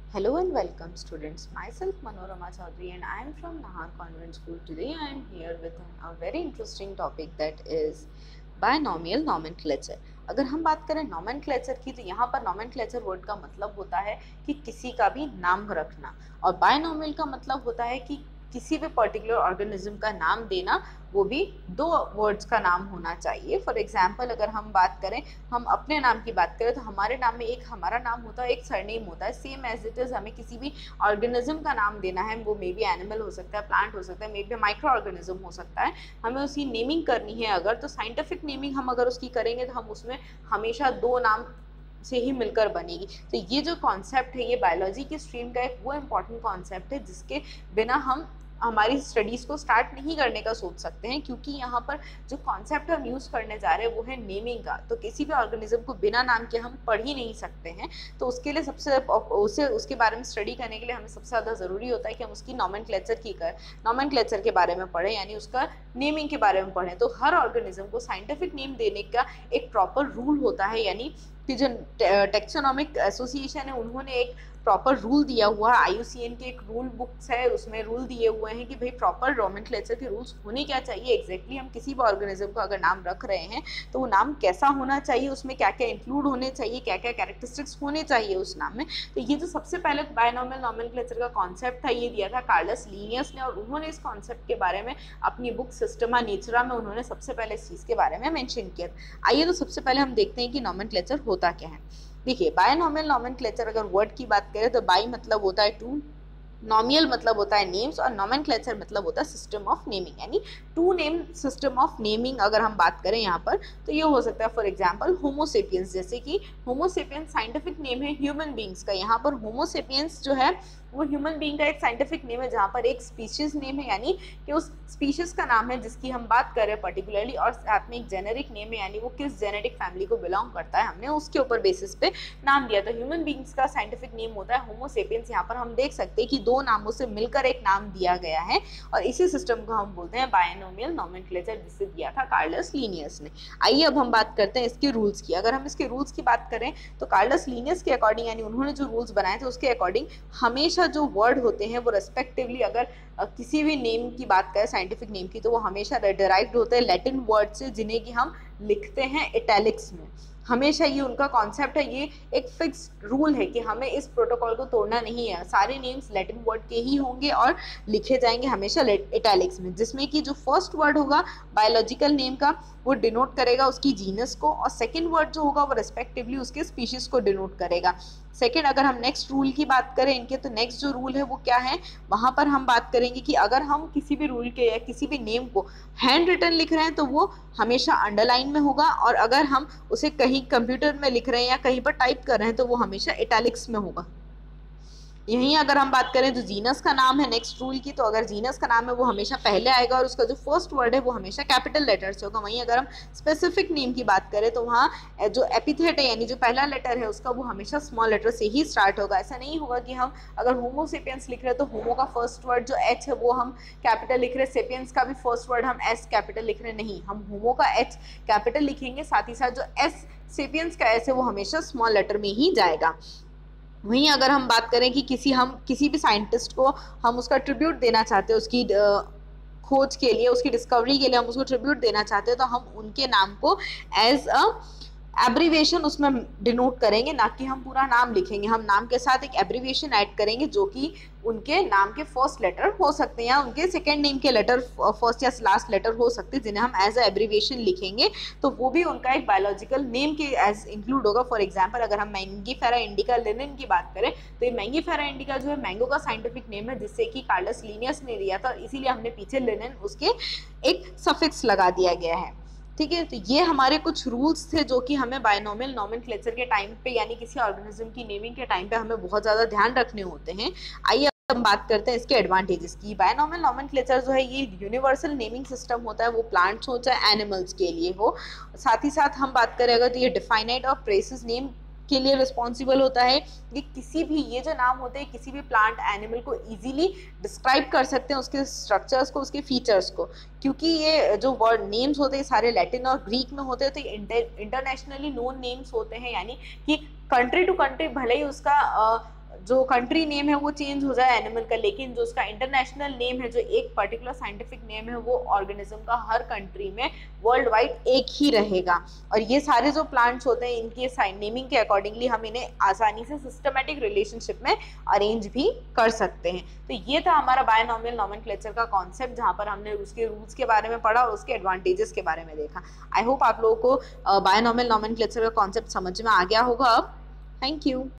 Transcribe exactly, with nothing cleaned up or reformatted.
Hello and welcome students. Myself Manorama Chaudhary and I am from Nahar Convent School. Today I am here with a very interesting topic that is binomial nomenclature. अगर हम बात करें nomenclature की तो यहाँ पर nomenclature word का मतलब होता है कि किसी का भी नाम रखना और binomial का मतलब होता है कि किसी भी पर्टिकुलर ऑर्गेनिज्म का नाम देना, वो भी दो वर्ड्स का नाम होना चाहिए। फॉर एग्जाम्पल अगर हम बात करें, हम अपने नाम की बात करें तो हमारे नाम में एक हमारा नाम होता है, एक सरनेम होता है। सेम एज इट इज हमें किसी भी ऑर्गेनिज्म का नाम देना है, वो मे बी एनिमल हो सकता है, प्लांट हो सकता है, मे बी माइक्रो ऑर्गेनिज्म हो सकता है, हमें उसकी नेमिंग करनी है अगर, तो साइंटिफिक नेमिंग हम अगर उसकी करेंगे तो हम उसमें हमेशा दो नाम से ही मिलकर बनेगी। तो ये जो कॉन्सेप्ट है, ये बायोलॉजी की स्ट्रीम का एक वो इम्पॉर्टेंट कॉन्सेप्ट है जिसके बिना हम हमारी स्टडीज़ को स्टार्ट नहीं करने का सोच सकते हैं, क्योंकि यहाँ पर जो कॉन्सेप्ट हम यूज़ करने जा रहे हैं वो है नेमिंग का। तो किसी भी ऑर्गेनिज्म को बिना नाम के हम पढ़ ही नहीं सकते हैं। तो उसके लिए सबसे उसे उसके बारे में स्टडी करने के लिए हमें सबसे ज़्यादा ज़रूरी होता है कि हम उसकी नॉमेनक्लेचर की कर नॉमेनक्लेचर के बारे में पढ़ें, यानी उसका नेमिंग के बारे में पढ़ें। तो हर ऑर्गेनिज्म को साइंटिफिक नेम देने का एक प्रॉपर रूल होता है, यानी कि जो टेक्सोनॉमिक एसोसिएशन है उन्होंने एक प्रॉपर रूल दिया हुआ है। आई यू सी एन की एक रूल बुक्स है, उसमें रूल दिए हुए हैं कि भाई प्रॉपर नॉमेनक्लेचर के रूल्स होने क्या चाहिए। एग्जैक्टली हम किसी भी ऑर्गेनिज्म को अगर नाम रख रहे हैं तो वो नाम कैसा होना चाहिए, उसमें क्या क्या इंक्लूड होने चाहिए, क्या क्या कैरेक्टरिस्टिक्स होने चाहिए उस नाम में। तो ये जो सबसे पहले बायनॉमियल नॉमेनक्लेचर का कॉन्सेप्ट था, ये दिया था कार्लस लीनियस ने, और उन्होंने इस कॉन्सेप्ट के बारे में अपनी बुक सिस्टमा नेचुरा में उन्होंने सबसे पहले इस चीज़ के बारे में मैंशन किया। आइए तो सबसे पहले हम देखते हैं कि नॉमेनक्लेचर होता क्या है। देखिए, बायनॉमियल नॉमेनक्लेचर अगर वर्ड की बात करें तो बाई मतलब होता है टू, नॉमियल मतलब होता है नेम्स, और नॉमेनक्लेचर मतलब होता है सिस्टम ऑफ नेमिंग, यानी to name system of naming. अगर हम बात करें यहाँ पर तो ये हो सकता है फॉर एग्जांपल होमोसेपियंस, जैसे कि होमोसेपियंस साइंटिफिक नेम है ह्यूमन बींग्स का। यहाँ पर होमोसेपियंस जो है वो ह्यूमन बींग का एक साइंटिफिक नेम है, जहाँ पर एक स्पीशीज नेम है, यानी कि उस स्पीशीज का नाम है जिसकी हम बात कर रहे हैं पर्टिकुलरली, और साथ में एक जेनेरिक नेम है, यानी वो किस जेनेटिक फैमिली को बिलोंग करता है, हमने उसके ऊपर बेसिस पे नाम दिया। तो ह्यूमन बींग्स का साइंटिफिक नेम होता है होमोसेपियंस। यहाँ पर हम देख सकते हैं कि दो नामों से मिलकर एक नाम दिया गया है, और इसी सिस्टम को हम बोलते हैं बायनोमियल नॉमेनक्लेचर, जिसे दिया था कार्लस लीनियस ने। आइए अब हम बात करते हैं इसके रूल्स की। अगर हम इसके रूल्स की बात करें तो कार्लस लीनियस के अकॉर्डिंग, यानी उन्होंने जो रूल्स बनाए थे उसके अकॉर्डिंग, हमेशा जो वर्ड होते हैं वो रेस्पेक्टिवली, अगर किसी भी नेम की बात करें साइंटिफिक नेम की, तो वो हमेशा डिराइव्ड होते हैं लैटिन वर्ड से, जिन्हें कि हम लिखते हैं इटैलिक्स में। हमेशा ये उनका कॉन्सेप्ट है, ये एक फिक्स रूल है कि हमें इस प्रोटोकॉल को तोड़ना नहीं है। सारे नेम्स लैटिन वर्ड के ही होंगे और लिखे जाएंगे हमेशा इटैलिक्स में, जिसमें कि जो फर्स्ट वर्ड होगा बायोलॉजिकल नेम का वो डिनोट करेगा उसकी जीनस को, और सेकंड वर्ड जो होगा वो रेस्पेक्टिवली उसके स्पीशीज को डिनोट करेगा। सेकंड, अगर हम नेक्स्ट रूल की बात करें इनके, तो नेक्स्ट जो रूल है वो क्या है, वहां पर हम बात करेंगे कि अगर हम किसी भी रूल के या किसी भी नेम को हैंड रिटन लिख रहे हैं तो वो हमेशा अंडरलाइन में होगा, और अगर हम उसे कहीं कंप्यूटर में लिख रहे हैं या कहीं पर टाइप कर रहे हैं तो वो हमेशा इटैलिक्स में होगा। यहीं अगर हम बात करें जो जीनस का नाम है नेक्स्ट रूल की, तो अगर जीनस का नाम है वो हमेशा पहले आएगा और उसका जो फर्स्ट वर्ड है वो हमेशा कैपिटल लेटर से होगा। वहीं अगर हम स्पेसिफिक नेम की बात करें तो वहाँ जो एपिथेट है, यानी जो पहला लेटर है उसका, वो हमेशा स्मॉल लेटर से ही स्टार्ट होगा। ऐसा नहीं होगा कि हम अगर होमोसेपियंस लिख रहे हैं तो होमो का फर्स्ट वर्ड जो एच है वो हम कैपिटल लिख रहे हैं, सेपियंस का भी फर्स्ट वर्ड हम एस कैपिटल लिख रहे हैं, नहीं, हम होमो का एच कैपिटल लिखेंगे, साथ ही साथ जो एस सेपियंस का एस है वो हमेशा स्मॉल लेटर में ही जाएगा। वहीं अगर हम बात करें कि किसी हम किसी भी साइंटिस्ट को हम उसका ट्रिब्यूट देना चाहते हैं, उसकी खोज के लिए, उसकी डिस्कवरी के लिए हम उसको ट्रिब्यूट देना चाहते हैं, तो हम उनके नाम को एज अ एब्रीविएशन उसमें डिनोट करेंगे, ना कि हम पूरा नाम लिखेंगे। हम नाम के साथ एक एब्रीविएशन ऐड करेंगे जो कि उनके नाम के फर्स्ट लेटर हो सकते हैं या उनके सेकंड नेम के लेटर फर्स्ट या लास्ट लेटर हो सकते हैं, जिन्हें हम एज अ एब्रीविएशन लिखेंगे, तो वो भी उनका एक बायोलॉजिकल नेम के एज इंक्लूड होगा। फॉर एग्जांपल अगर हम मैंगीफेरा इंडिका लिनेन की बात करें तो ये मैंगीफेरा इंडिका जो है मैंगो का साइंटिफिक नेम है, जिससे कि कार्लस लीनियस ने दिया था, इसीलिए हमने पीछे लिनेन उसके एक सफिक्स लगा दिया गया है। ठीक है, तो ये हमारे कुछ रूल्स थे जो कि हमें बायनॉमियल नॉमेनक्लेचर के टाइम पे, यानी किसी ऑर्गेनिज्म की नेमिंग के टाइम पे हमें बहुत ज़्यादा ध्यान रखने होते हैं। आइए हम बात करते हैं इसके एडवांटेजेस की। बायनॉमियल नॉमेनक्लेचर जो है ये यूनिवर्सल नेमिंग सिस्टम होता है, वो प्लांट्स हो चाहे एनिमल्स के लिए हो। साथ ही साथ हम बात करें अगर तो ये डिफाइनाइट और प्रेसिस नेम के लिए रिस्पॉन्सिबल होता है। ये किसी भी ये जो नाम होते हैं किसी भी प्लांट एनिमल को इजीली डिस्क्राइब कर सकते हैं, उसके स्ट्रक्चर्स को, उसके फीचर्स को, क्योंकि ये जो वर्ड नेम्स होते हैं सारे लैटिन और ग्रीक में होते हैं, तो ये इंटरनेशनली नोन नेम्स होते हैं, यानी कि कंट्री टू कंट्री भले ही उसका जो कंट्री नेम है वो चेंज हो जाए एनिमल का, लेकिन जो उसका इंटरनेशनल नेम है, जो एक पर्टिकुलर साइंटिफिक नेम है, वो ऑर्गेनिज्म का हर कंट्री में वर्ल्ड वाइड एक ही रहेगा। और ये सारे जो प्लांट्स होते हैं इनके नेमिंग के अकॉर्डिंगली हम इन्हें आसानी से सिस्टमेटिक रिलेशनशिप में अरेंज भी कर सकते हैं। तो ये था हमारा बायनॉमियल नॉमेनक्लेचर का कॉन्सेप्ट, जहां पर हमने उसके रूल्स के बारे में पढ़ा और उसके एडवांटेजेस के बारे में देखा। आई होप आप लोगों को बायनॉमियल नॉमेनक्लेचर का कॉन्सेप्ट समझ में आ गया होगा अब। Thank you.